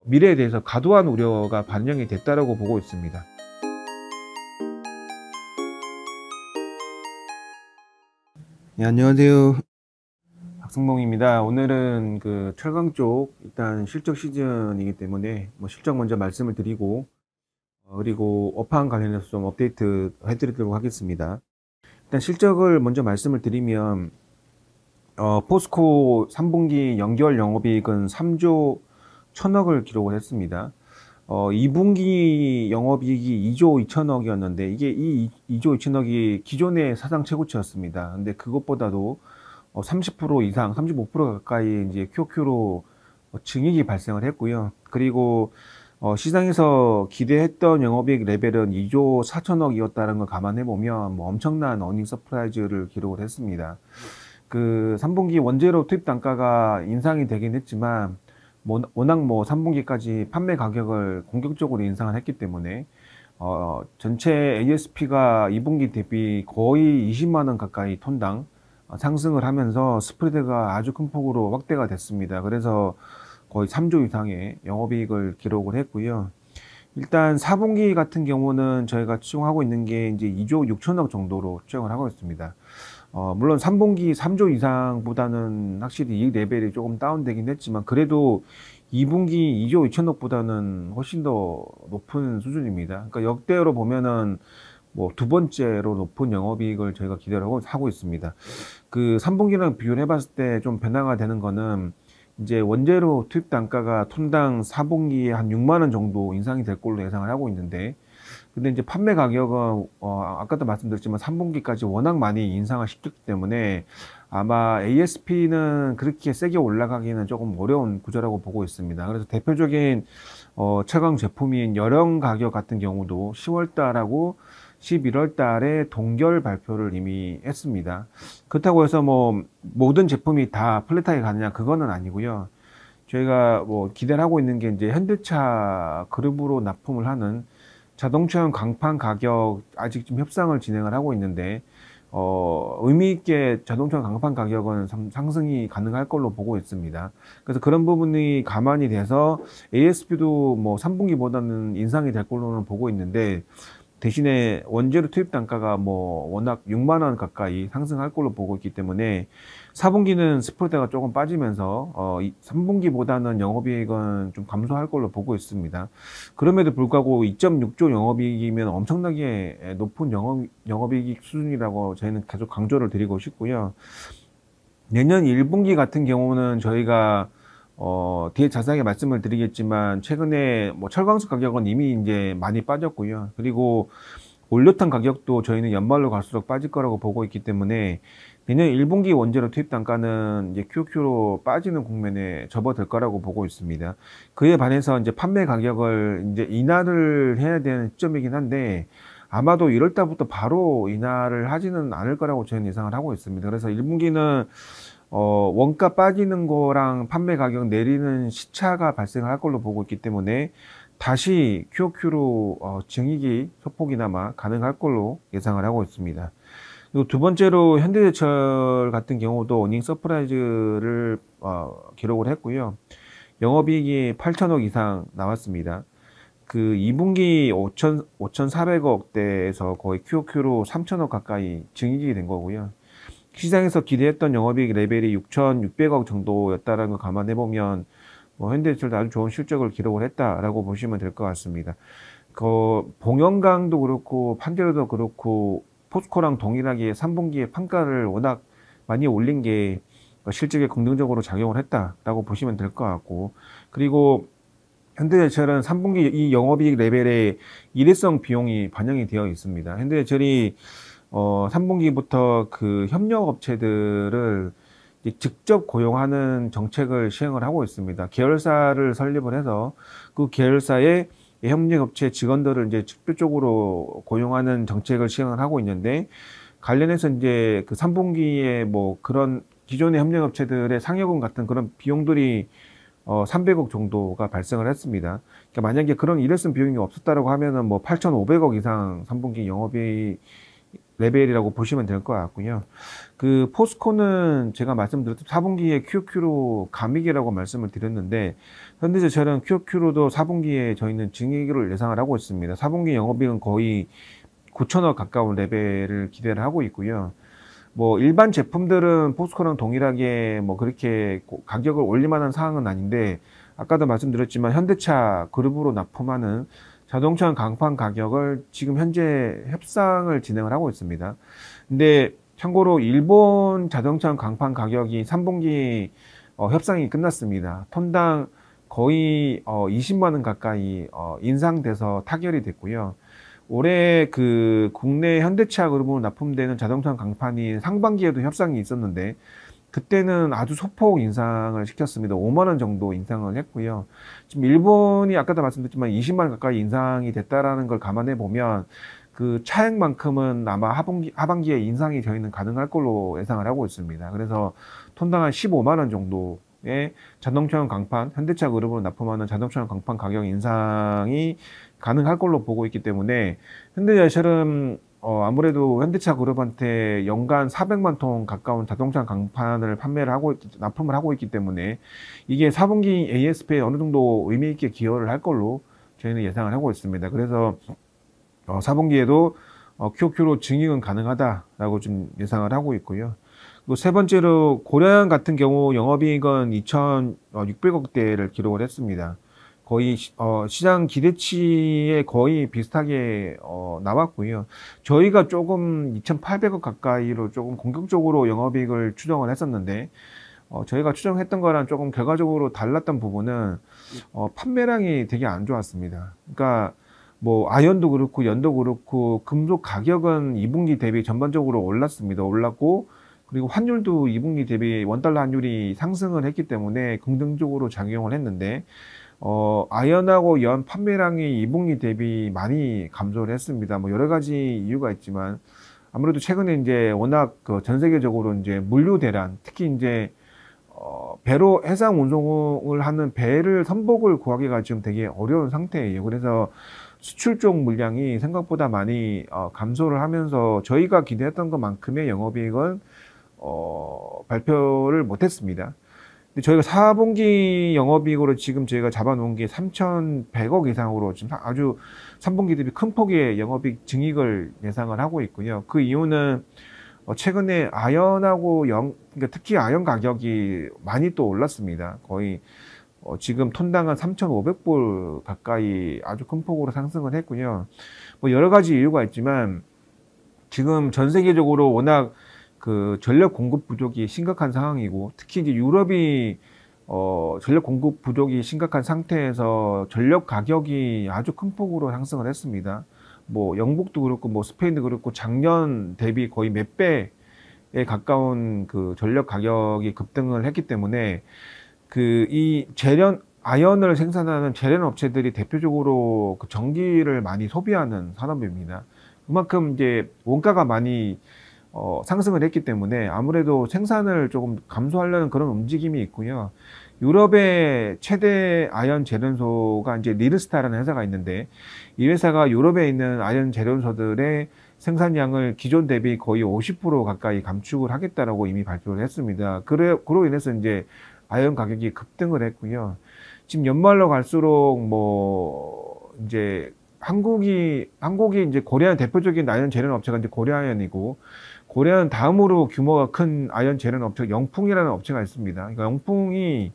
미래에 대해서 과도한 우려가 반영이 됐다라고 보고 있습니다. 네, 안녕하세요. 박승봉입니다. 오늘은 그 철강 쪽 일단 실적 시즌이기 때문에 실적 먼저 말씀을 드리고 그리고 업황 관련해서 좀 업데이트 해드리도록 하겠습니다. 일단 실적을 먼저 말씀을 드리면 포스코 3분기 연결 영업이익은 3조 1천억을 기록을 했습니다. 2분기 영업이익이 2조 2천억이었는데 이게 이 2조 2천억이 기존의 사상 최고치였습니다. 근데 그것보다도 30% 이상, 35% 가까이 이제 QOQ로 증액이 발생을 했고요. 그리고 시장에서 기대했던 영업이익 레벨은 2조 4천억이었다는 걸 감안해 보면 엄청난 어닝 서프라이즈를 기록을 했습니다. 그 3분기 원재료 투입 단가가 인상이 되긴 했지만 워낙 3분기까지 판매 가격을 공격적으로 인상을 했기 때문에 전체 ASP가 2분기 대비 거의 20만 원 가까이 톤당 상승을 하면서 스프레드가 아주 큰 폭으로 확대가 됐습니다. 그래서 거의 3조 이상의 영업이익을 기록을 했고요. 일단 4분기 같은 경우는 저희가 추정하고 있는 게 이제 2조 6천억 정도로 추정을 하고 있습니다. 물론 3분기 3조 이상보다는 확실히 이익 레벨이 조금 다운되긴 했지만 그래도 2분기 2조 2천억보다는 훨씬 더 높은 수준입니다. 그러니까 역대로 보면은 두 번째로 높은 영업이익을 저희가 기대를 하고 있습니다. 그 3분기랑 비교를 해봤을 때 좀 변화가 되는 거는 이제 원재료 투입 단가가 톤당 4분기에 한 6만 원 정도 인상이 될 걸로 예상을 하고 있는데 근데 이제 판매 가격은 아까도 말씀드렸지만 3분기까지 워낙 많이 인상을 시켰기 때문에 아마 ASP는 그렇게 세게 올라가기는 조금 어려운 구조라고 보고 있습니다. 그래서 대표적인 최강 제품인 열형 가격 같은 경우도 10월 달하고 11월 달에 동결 발표를 이미 했습니다. 그렇다고 해서 모든 제품이 다 플랫하게 가느냐 그거는 아니고요. 저희가 기대를 하고 있는 게 이제 현대차 그룹으로 납품을 하는 자동차용 강판 가격 아직 좀 협상을 진행을 하고 있는데 의미 있게 자동차 강판 가격은 상승이 가능할 걸로 보고 있습니다. 그래서 그런 부분이 감안이 돼서 ASP도 3분기보다는 인상이 될 걸로는 보고 있는데 대신에 원재료 투입 단가가 워낙 6만 원 가까이 상승할 걸로 보고 있기 때문에 4분기는 스프레드가 조금 빠지면서 3분기보다는 영업이익은 좀 감소할 걸로 보고 있습니다. 그럼에도 불구하고 2.6조 영업이익이면 엄청나게 높은 영업이익 수준이라고 저희는 계속 강조를 드리고 싶고요. 내년 1분기 같은 경우는 저희가 뒤에 자세하게 말씀을 드리겠지만 최근에 철강석 가격은 이미 이제 많이 빠졌고요. 그리고 올료탄 가격도 저희는 연말로 갈수록 빠질 거라고 보고 있기 때문에 내년 1분기 원재료 투입 단가는 이제 QOQ로 빠지는 국면에 접어들 거라고 보고 있습니다. 그에 반해서 이제 판매 가격을 이제 인하를 해야 되는 시점이긴 한데 아마도 1월 달부터 바로 인하를 하지는 않을 거라고 저희는 예상을 하고 있습니다. 그래서 1분기는 원가 빠지는 거랑 판매 가격 내리는 시차가 발생할 걸로 보고 있기 때문에 다시 QOQ로 증액이 소폭이나마 가능할 걸로 예상을 하고 있습니다. 그리고 두 번째로 현대제철 같은 경우도 어닝 서프라이즈를 기록을 했고요. 영업이익이 8천억 이상 나왔습니다. 그 2분기 5,400억대에서 거의 QOQ로 3천억 가까이 증액이 된 거고요. 시장에서 기대했던 영업이익 레벨이 6,600억 정도였다라는 걸 감안해보면 현대제철도 아주 좋은 실적을 기록을 했다라고 보시면 될 것 같습니다. 봉영광도 그렇고 판교도 그렇고 포스코랑 동일하게 3분기에 판가를 워낙 많이 올린 게 실적에 긍정적으로 작용을 했다라고 보시면 될 것 같고 그리고 현대제철은 3분기 이 영업이익 레벨에 일회성 비용이 반영이 되어 있습니다. 현대제철이 3분기부터 그 협력업체들을 직접 고용하는 정책을 시행을 하고 있습니다. 계열사를 설립을 해서 그 계열사의 협력업체 직원들을 이제 직접적으로 고용하는 정책을 시행을 하고 있는데 관련해서 이제 그 3분기에 그런 기존의 협력업체들의 상여금 같은 그런 비용들이 300억 정도가 발생을 했습니다. 그러니까 만약에 그런 일회성 비용이 없었다라고 하면은 8,500억 이상 3분기 영업이익 레벨이라고 보시면 될 것 같고요. 그 포스코는 제가 말씀드렸던 4분기에 QOQ로 감익이라고 말씀을 드렸는데, 현대제철은 QOQ로도 4분기에 저희는 증액을 예상을 하고 있습니다. 4분기 영업이익은 거의 9천억 가까운 레벨을 기대를 하고 있고요. 뭐 일반 제품들은 포스코랑 동일하게 뭐 그렇게 가격을 올릴 만한 상황은 아닌데, 아까도 말씀드렸지만 현대차 그룹으로 납품하는 자동차 강판 가격을 지금 현재 협상을 진행을 하고 있습니다. 근데 참고로 일본 자동차 강판 가격이 3분기 협상이 끝났습니다. 톤당 거의 20만 원 가까이 인상돼서 타결이 됐고요. 올해 그 국내 현대차 그룹으로 납품되는 자동차 강판이 상반기에도 협상이 있었는데, 그때는 아주 소폭 인상을 시켰습니다. 5만 원 정도 인상을 했고요. 지금 일본이 아까도 말씀드렸지만 20만 원 가까이 인상이 됐다라는 걸 감안해 보면 그 차액만큼은 아마 하반기에 인상이 저희는 가능할 걸로 예상을 하고 있습니다. 그래서 톤당 한 15만 원 정도의 자동차용 강판, 현대차 그룹으로 납품하는 자동차용 강판 가격 인상이 가능할 걸로 보고 있기 때문에, 현대자동차는 아무래도 현대차 그룹한테 연간 400만 톤 가까운 자동차 강판을 납품을 하고 있기 때문에, 이게 4분기 ASP에 어느 정도 의미 있게 기여를 할 걸로 저희는 예상을 하고 있습니다. 그래서 4분기에도 QOQ로 증액은 가능하다라고 좀 예상을 하고 있고요. 그리고 세 번째로 고려현 같은 경우 영업이익은 2,600억대를 기록을 했습니다. 거의 시장 기대치에 거의 비슷하게 나왔고요. 저희가 조금 2,800억 가까이로 조금 공격적으로 영업이익을 추정을 했었는데, 저희가 추정했던 거랑 조금 결과적으로 달랐던 부분은 판매량이 되게 안 좋았습니다. 그러니까 뭐 아연도 그렇고 연도 그렇고 금속 가격은 2분기 대비 전반적으로 올랐고, 그리고 환율도 2분기 대비 원달러 환율이 상승을 했기 때문에 긍정적으로 작용을 했는데, 아연하고 연 판매량이 2분기 대비 많이 감소를 했습니다. 뭐 여러 가지 이유가 있지만, 아무래도 최근에 이제 워낙 전 세계적으로 이제 물류 대란, 특히 이제 배로 해상 운송을 하는 배를 선복을 구하기가 지금 되게 어려운 상태예요. 그래서 수출 쪽 물량이 생각보다 많이 감소를 하면서 저희가 기대했던 것만큼의 영업이익은 발표를 못했습니다. 근데 저희가 4분기 영업이익으로 지금 저희가 잡아놓은 게 3,100억 이상으로 지금 아주 3분기 대비 큰 폭의 영업이익 증액을 예상을 하고 있고요. 그 이유는 최근에 아연하고 그러니까 특히 아연 가격이 많이 또 올랐습니다. 거의 지금 톤당 한 3,500불 가까이 아주 큰 폭으로 상승을 했고요. 뭐 여러 가지 이유가 있지만, 지금 전 세계적으로 워낙 그 전력 공급 부족이 심각한 상황이고, 특히 이제 유럽이 전력 공급 부족이 심각한 상태에서 전력 가격이 아주 큰 폭으로 상승을 했습니다. 뭐 영국도 그렇고 뭐 스페인도 그렇고 작년 대비 거의 몇 배에 가까운 그 전력 가격이 급등을 했기 때문에, 그 이 아연을 생산하는 제련 업체들이 대표적으로 그 전기를 많이 소비하는 산업입니다. 그만큼 이제 원가가 많이 상승을 했기 때문에 아무래도 생산을 조금 감소하려는 그런 움직임이 있고요. 유럽의 최대 아연 제련소가 이제 리르스타라는 회사가 있는데, 이 회사가 유럽에 있는 아연 제련소들의 생산량을 기존 대비 거의 50% 가까이 감축을 하겠다라고 이미 발표를 했습니다. 그로 인해서 이제 아연 가격이 급등을 했고요. 지금 연말로 갈수록 뭐 이제 한국이 이제 고려아연 대표적인 아연 제련 업체가 이제 고려아연이고, 고려아연 다음으로 규모가 큰 아연 제련 업체가 영풍이라는 업체가 있습니다. 그러니까 영풍이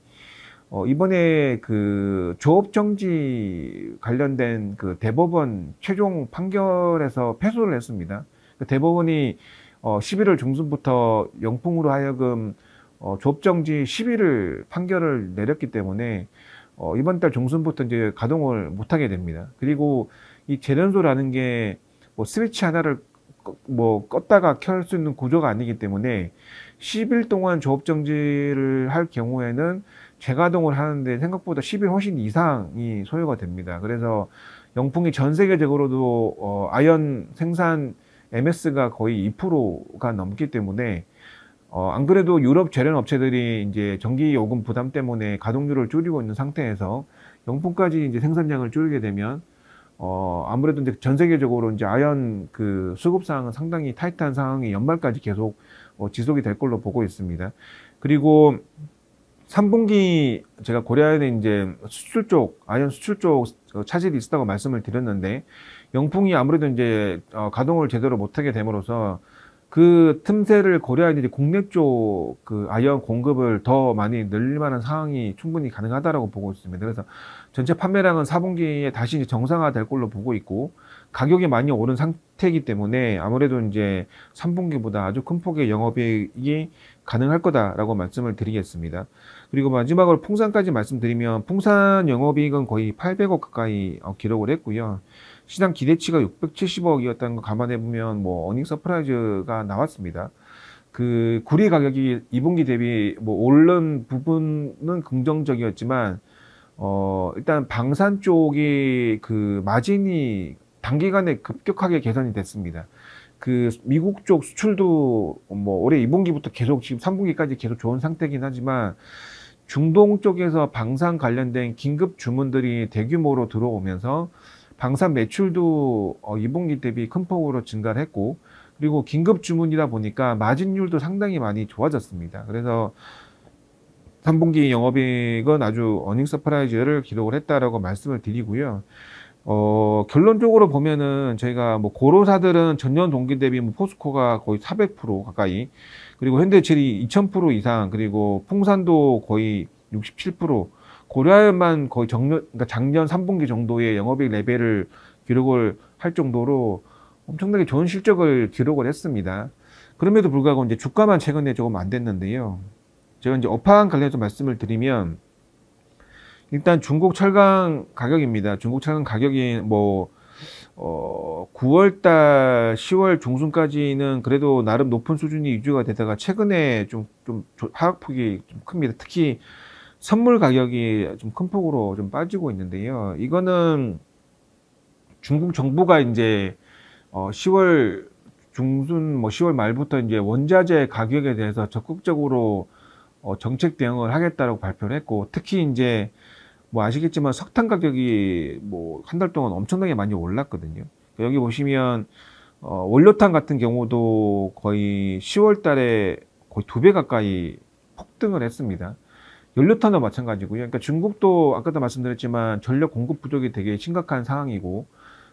이번에 그 조업 정지 관련된 그 대법원 최종 판결에서 패소를 했습니다. 그 대법원이 11월 중순부터 영풍으로 하여금 조업 정지 10일을 판결을 내렸기 때문에 이번 달 중순부터 이제 가동을 못하게 됩니다. 그리고 이 제련소라는 게 뭐 스위치 하나를 뭐 껐다가 켤 수 있는 구조가 아니기 때문에 10일 동안 조업 정지를 할 경우에는 재가동을 하는데 생각보다 10일 훨씬 이상이 소요가 됩니다. 그래서 영풍이 전 세계적으로도 아연 생산 MS가 거의 2%가 넘기 때문에 안 그래도 유럽 제련 업체들이 이제 전기 요금 부담 때문에 가동률을 줄이고 있는 상태에서 영풍까지 이제 생산량을 줄이게 되면 아무래도 이제 전 세계적으로 이제 아연 그 수급 상황은 상당히 타이트한 상황이 연말까지 계속 지속이 될 걸로 보고 있습니다. 그리고 3분기 제가 고려해야 이제 수출 쪽, 아연 수출 쪽 차질이 있었다고 말씀을 드렸는데, 영풍이 아무래도 이제 가동을 제대로 못하게 됨으로써 그 틈새를 고려해야 이제 국내 쪽 그 아연 공급을 더 많이 늘릴 만한 상황이 충분히 가능하다라고 보고 있습니다. 그래서 전체 판매량은 4분기에 다시 이제 정상화될 걸로 보고 있고, 가격이 많이 오른 상태이기 때문에 아무래도 이제 3분기보다 아주 큰 폭의 영업이익이 가능할 거다라고 말씀을 드리겠습니다. 그리고 마지막으로 풍산까지 말씀드리면, 풍산 영업이익은 거의 800억 가까이 기록을 했고요. 시장 기대치가 670억이었다는 거 감안해 보면 뭐 어닝 서프라이즈가 나왔습니다. 그 구리 가격이 2분기 대비 뭐 오른 부분은 긍정적이었지만, 일단 방산 쪽이 그 마진이 단기간에 급격하게 개선이 됐습니다. 그 미국 쪽 수출도 뭐 올해 2분기부터 계속 지금 3분기까지 계속 좋은 상태이긴 하지만, 중동 쪽에서 방산 관련된 긴급 주문들이 대규모로 들어오면서 방산 매출도 2분기 대비 큰 폭으로 증가를 했고, 그리고 긴급 주문이다 보니까 마진율도 상당히 많이 좋아졌습니다. 그래서 3분기 영업이익은 아주 어닝 서프라이즈를 기록을 했다라고 말씀을 드리고요. 결론적으로 보면은 저희가 뭐 고로사들은 전년 동기 대비 뭐 포스코가 거의 400% 가까이, 그리고 현대체리 2000% 이상, 그리고 풍산도 거의 67%, 고려아연만 거의 그러니까 작년 3분기 정도의 영업이익 레벨을 기록을 할 정도로 엄청나게 좋은 실적을 기록을 했습니다. 그럼에도 불구하고 이제 주가만 최근에 조금 안 됐는데요. 제가 이제 업황 관련해서 말씀을 드리면, 일단 중국 철강 가격입니다. 중국 철강 가격이 뭐 9월달 10월 중순까지는 그래도 나름 높은 수준이 유지가 되다가 최근에 좀 하락폭이 좀 큽니다. 특히 선물 가격이 좀 큰 폭으로 좀 빠지고 있는데요. 이거는 중국 정부가 이제 10월 중순 뭐 10월 말부터 이제 원자재 가격에 대해서 적극적으로 정책 대응을 하겠다라고 발표를 했고, 특히 이제 뭐 아시겠지만 석탄 가격이 뭐 한 달 동안 엄청나게 많이 올랐거든요. 여기 보시면 원료탄 같은 경우도 거의 10월 달에 거의 2배 가까이 폭등을 했습니다. 연료탄도 마찬가지고요. 그러니까 중국도 아까도 말씀드렸지만 전력 공급 부족이 되게 심각한 상황이고,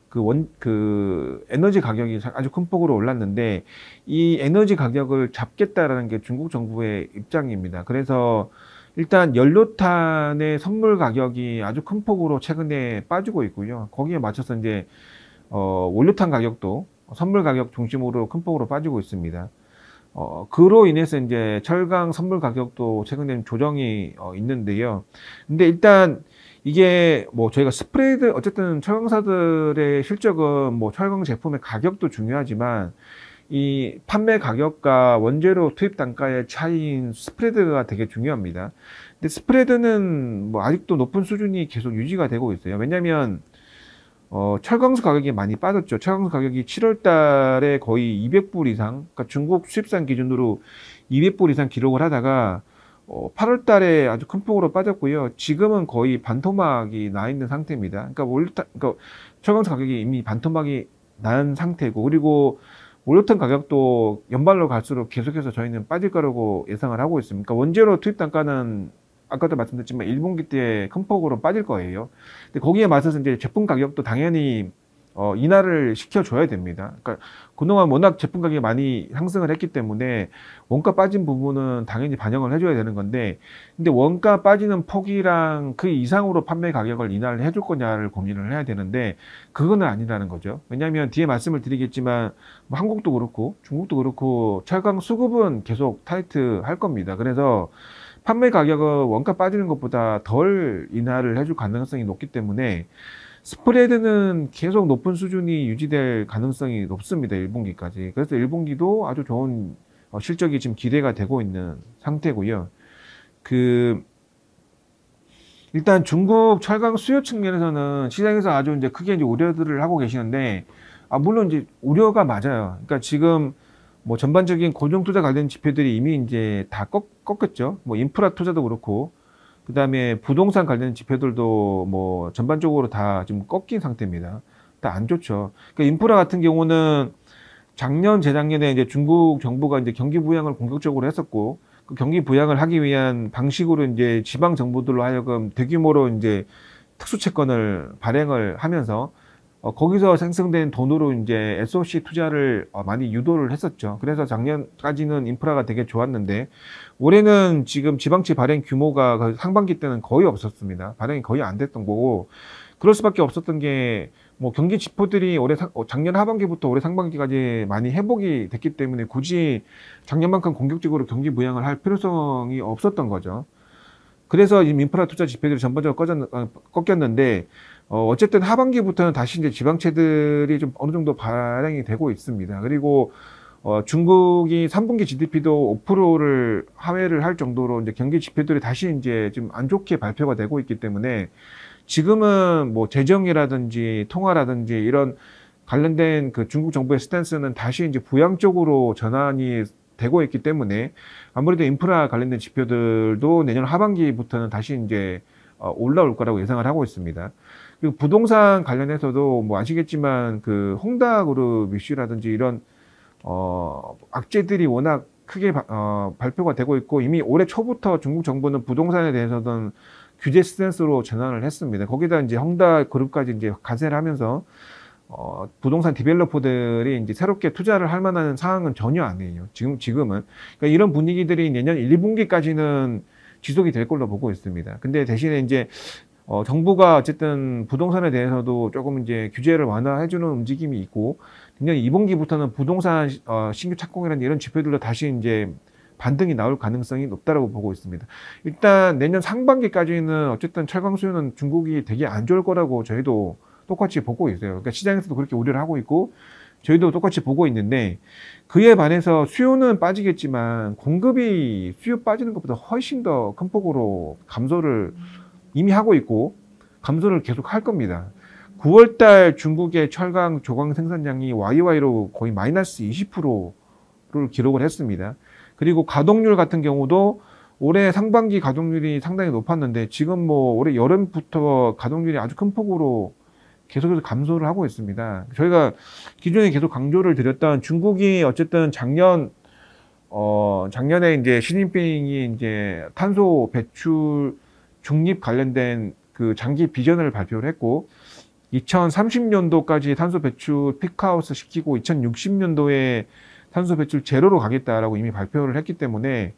그 에너지 가격이 아주 큰 폭으로 올랐는데, 이 에너지 가격을 잡겠다라는 게 중국 정부의 입장입니다. 그래서 일단 연료탄의 선물 가격이 아주 큰 폭으로 최근에 빠지고 있고요. 거기에 맞춰서 이제 원료탄 가격도 선물 가격 중심으로 큰 폭으로 빠지고 있습니다. 그로 인해서 이제 철강 선물 가격도 최근에 조정이 있는데요. 근데 일단 이게 뭐 저희가 스프레드, 어쨌든 철강사들의 실적은 뭐 철강 제품의 가격도 중요하지만, 이 판매 가격과 원재료 투입 단가의 차이인 스프레드가 되게 중요합니다. 근데 스프레드는 뭐 아직도 높은 수준이 계속 유지가 되고 있어요. 왜냐면 철강수 가격이 많이 빠졌죠. 철강수 가격이 7월 달에 거의 200불 이상, 그러니까 중국 수입산 기준으로 200불 이상 기록을 하다가 8월 달에 아주 큰 폭으로 빠졌고요. 지금은 거의 반토막이 나 있는 상태입니다. 그러니까 철강수 가격이 이미 반토막이 난 상태고, 그리고 원료탄 가격도 연말로 갈수록 계속해서 저희는 빠질 거라고 예상을 하고 있습니다. 그러니까 원재료 투입 단가는 아까도 말씀드렸지만 1분기 때 큰 폭으로 빠질 거예요. 근데 거기에 맞서서 이제 제품 가격도 당연히 인하를 시켜줘야 됩니다. 그러니까 그동안 워낙 제품 가격이 많이 상승을 했기 때문에 원가 빠진 부분은 당연히 반영을 해줘야 되는 건데, 근데 원가 빠지는 폭이랑 그 이상으로 판매 가격을 인하를 해줄 거냐를 고민을 해야 되는데, 그거는 아니라는 거죠. 왜냐하면 뒤에 말씀을 드리겠지만 뭐 한국도 그렇고 중국도 그렇고 철강 수급은 계속 타이트 할 겁니다. 그래서 판매 가격은 원가 빠지는 것보다 덜 인하를 해줄 가능성이 높기 때문에 스프레드는 계속 높은 수준이 유지될 가능성이 높습니다. 1분기까지. 그래서 1분기도 아주 좋은 실적이 지금 기대가 되고 있는 상태고요. 일단 중국 철강 수요 측면에서는 시장에서 아주 이제 크게 이제 우려들을 하고 계시는데, 물론 이제 우려가 맞아요. 그러니까 지금 뭐 전반적인 고정 투자 관련 지표들이 이미 이제 다 꺾였죠. 뭐 인프라 투자도 그렇고, 그다음에 부동산 관련 지표들도 뭐 전반적으로 다 지금 꺾인 상태입니다. 다 안 좋죠. 그러니까 인프라 같은 경우는 작년, 재작년에 이제 중국 정부가 이제 경기 부양을 본격적으로 했었고, 그 경기 부양을 하기 위한 방식으로 이제 지방 정부들로 하여금 대규모로 이제 특수채권을 발행을 하면서 거기서 생성된 돈으로 이제 SOC 투자를 많이 유도를 했었죠. 그래서 작년까지는 인프라가 되게 좋았는데 올해는 지금 지방채 발행 규모가 상반기 때는 거의 없었습니다. 발행이 거의 안 됐던 거고, 그럴 수밖에 없었던 게 뭐 경기 지표들이 작년 하반기부터 올해 상반기까지 많이 회복이 됐기 때문에 굳이 작년만큼 공격적으로 경기 부양을 할 필요성이 없었던 거죠. 그래서 지금 인프라 투자 지표들이 전반적으로 꺾였는데, 어쨌든 하반기부터는 다시 이제 지방채들이 좀 어느 정도 발행이 되고 있습니다. 그리고, 중국이 3분기 GDP도 5%를 하회를 할 정도로 이제 경기 지표들이 다시 이제 좀 안 좋게 발표가 되고 있기 때문에 지금은 뭐 재정이라든지 통화라든지 이런 관련된 그 중국 정부의 스탠스는 다시 이제 부양 쪽으로 전환이 되고 있기 때문에 아무래도 인프라 관련된 지표들도 내년 하반기부터는 다시 이제 올라올 거라고 예상을 하고 있습니다. 그리고 부동산 관련해서도 뭐 아시겠지만 그 홍다그룹 이슈라든지 이런 악재들이 워낙 크게 발표가 되고 있고, 이미 올해 초부터 중국 정부는 부동산에 대해서는 규제 스탠스로 전환을 했습니다. 거기다 이제 홍다그룹까지 이제 가세를 하면서 부동산 디벨로퍼들이 이제 새롭게 투자를 할 만한 상황은 전혀 아니에요. 지금은. 그러니까 이런 분위기들이 내년 1, 2분기까지는 지속이 될 걸로 보고 있습니다. 근데 대신에 이제 정부가 어쨌든 부동산에 대해서도 조금 이제 규제를 완화해주는 움직임이 있고, 내년 2분기부터는 부동산 신규 착공이라는 이런 지표들도 다시 이제 반등이 나올 가능성이 높다라고 보고 있습니다. 일단 내년 상반기까지는 어쨌든 철강 수요는 중국이 되게 안 좋을 거라고 저희도 똑같이 보고 있어요. 그러니까 시장에서도 그렇게 우려를 하고 있고 저희도 똑같이 보고 있는데, 그에 반해서 수요는 빠지겠지만 공급이 수요 빠지는 것보다 훨씬 더 큰 폭으로 감소를 이미 하고 있고 감소를 계속 할 겁니다. 9월달 중국의 철강 조광 생산량이 YY로 거의 마이너스 20%를 기록을 했습니다. 그리고 가동률 같은 경우도 올해 상반기 가동률이 상당히 높았는데 지금 뭐 올해 여름부터 가동률이 아주 큰 폭으로 계속해서 감소를 하고 있습니다. 저희가 기존에 계속 강조를 드렸던 중국이 어쨌든 작년에 이제 시진핑이 이제 탄소 배출 중립 관련된 그 장기 비전을 발표를 했고, 2030년도까지 탄소 배출 피크아웃을 시키고 2060년도에 탄소 배출 제로로 가겠다라고 이미 발표를 했기 때문에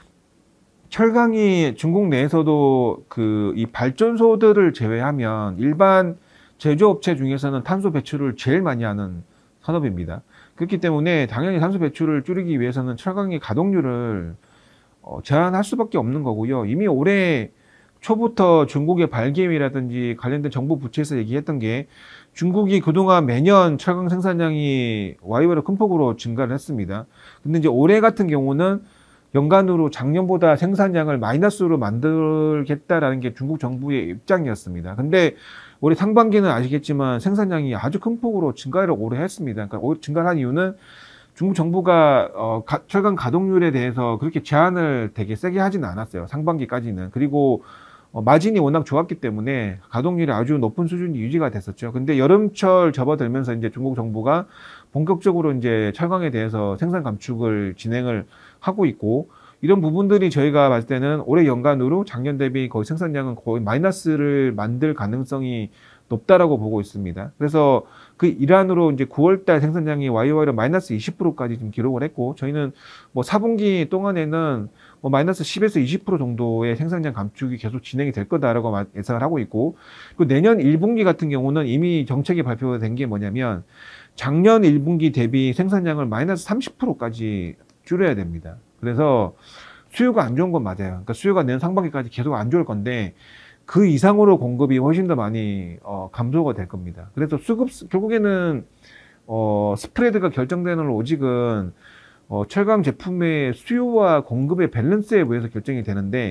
철강이 중국 내에서도 그 이 발전소들을 제외하면 일반 제조업체 중에서는 탄소 배출을 제일 많이 하는 산업입니다. 그렇기 때문에 당연히 탄소 배출을 줄이기 위해서는 철강의 가동률을 제한할 수밖에 없는 거고요. 이미 올해 초부터 중국의 발기획이라든지 관련된 정부 부처에서 얘기했던 게, 중국이 그동안 매년 철강 생산량이 YY로 큰 폭으로 증가를 했습니다. 근데 이제 올해 같은 경우는 연간으로 작년보다 생산량을 마이너스로 만들겠다라는 게 중국 정부의 입장이었습니다. 근데 올해 상반기는 아시겠지만 생산량이 아주 큰 폭으로 증가를 올해 했습니다. 그러니까 증가한 이유는 중국 정부가 철강 가동률에 대해서 그렇게 제한을 되게 세게 하지는 않았어요. 상반기까지는. 그리고 마진이 워낙 좋았기 때문에 가동률이 아주 높은 수준이 유지가 됐었죠. 근데 여름철 접어들면서 이제 중국 정부가 본격적으로 이제 철강에 대해서 생산 감축을 진행을 하고 있고, 이런 부분들이 저희가 봤을 때는 올해 연간으로 작년 대비 거의 생산량은 거의 마이너스를 만들 가능성이 높다라고 보고 있습니다. 그래서 그 일환으로 이제 9월달 생산량이 YY로 마이너스 20%까지 좀 기록을 했고, 저희는 뭐 4분기 동안에는 뭐 마이너스 10에서 20% 정도의 생산량 감축이 계속 진행이 될 거다라고 예상을 하고 있고, 그리고 내년 1분기 같은 경우는 이미 정책이 발표된 게 뭐냐면 작년 1분기 대비 생산량을 마이너스 30%까지 줄여야 됩니다. 그래서 수요가 안 좋은 건 맞아요. 그러니까 수요가 내년 상반기까지 계속 안 좋을 건데 그 이상으로 공급이 훨씬 더 많이 감소가 될 겁니다. 그래서 결국에는 스프레드가 결정되는 로직은 철강 제품의 수요와 공급의 밸런스에 의해서 결정이 되는데,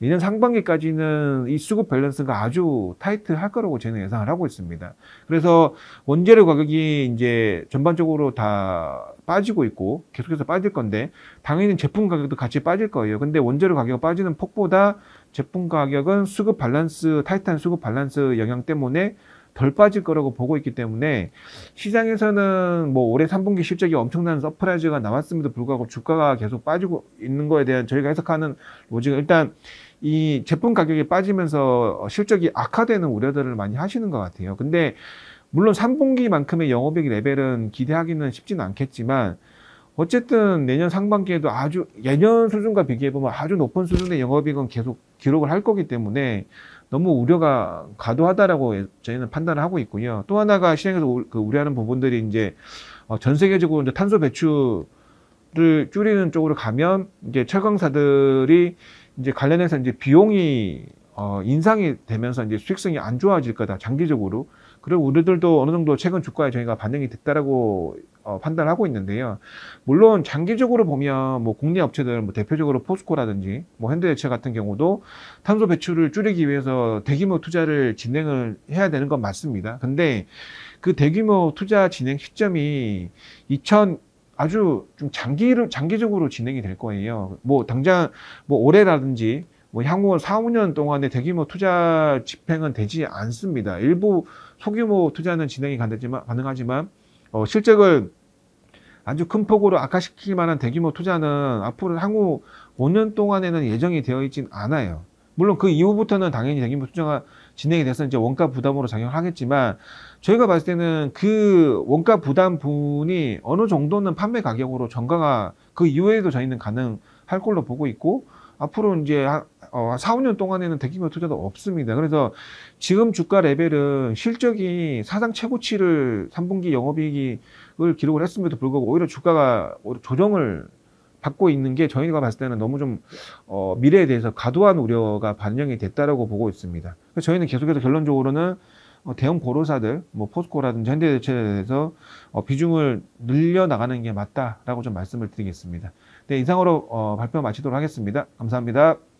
내년 상반기까지는 이 수급 밸런스가 아주 타이트할 거라고 저는 예상을 하고 있습니다. 그래서 원재료 가격이 이제 전반적으로 다 빠지고 있고 계속해서 빠질 건데 당연히 제품 가격도 같이 빠질 거예요. 근데 원재료 가격 빠지는 폭보다 제품 가격은 수급 밸런스, 타이트한 수급 밸런스 영향 때문에 덜 빠질 거라고 보고 있기 때문에 시장에서는 뭐 올해 3분기 실적이 엄청난 서프라이즈가 나왔음에도 불구하고 주가가 계속 빠지고 있는 거에 대한 저희가 해석하는 로직은 일단 이 제품 가격이 빠지면서 실적이 악화되는 우려들을 많이 하시는 것 같아요. 근데 물론 3분기만큼의 영업이익 레벨은 기대하기는 쉽지는 않겠지만 어쨌든 내년 상반기에도 아주 예년 수준과 비교해보면 아주 높은 수준의 영업이익은 계속 기록을 할 거기 때문에 너무 우려가 과도하다라고 저희는 판단을 하고 있고요. 또 하나가 시장에서 우려하는 부분들이 이제 전 세계적으로 이제 탄소 배출을 줄이는 쪽으로 가면 이제 철강사들이 이제 관련해서 이제 비용이 인상이 되면서 이제 수익성이 안 좋아질 거다 장기적으로. 그리고 우리들도 어느 정도 최근 주가에 저희가 반영이 됐다라고 판단하고 있는데요. 물론 장기적으로 보면 뭐 국내 업체들, 뭐 대표적으로 포스코라든지 뭐 현대해체 같은 경우도 탄소 배출을 줄이기 위해서 대규모 투자를 진행을 해야 되는 건 맞습니다. 근데 그 대규모 투자 진행 시점이 아주 좀 장기적으로 진행이 될 거예요. 뭐 당장 뭐 올해라든지 뭐 향후 4, 5년 동안에 대규모 투자 집행은 되지 않습니다. 일부 소규모 투자는 진행이 가능하지만 실적을 아주 큰 폭으로 악화시킬 만한 대규모 투자는 앞으로 향후 5년 동안에는 예정이 되어 있진 않아요. 물론 그 이후부터는 당연히 대규모 투자가 진행이 돼서 이제 원가 부담으로 작용을 하겠지만 저희가 봤을 때는 그 원가 부담 분이 어느 정도는 판매 가격으로 전가가 그 이후에도 저희는 가능할 걸로 보고 있고 앞으로 이제 4, 5년 동안에는 대규모 투자도 없습니다. 그래서 지금 주가 레벨은 실적이 사상 최고치를 3분기 영업이익을 기록을 했음에도 불구하고 오히려 주가가 조정을 받고 있는 게 저희가 봤을 때는 너무 좀 미래에 대해서 과도한 우려가 반영이 됐다라고 보고 있습니다. 그래서 저희는 계속해서 결론적으로는 대형 보로사들, 뭐 포스코라든지 현대해체에 대해서 비중을 늘려나가는 게 맞다라고 좀 말씀을 드리겠습니다. 네, 이상으로 발표 마치도록 하겠습니다. 감사합니다.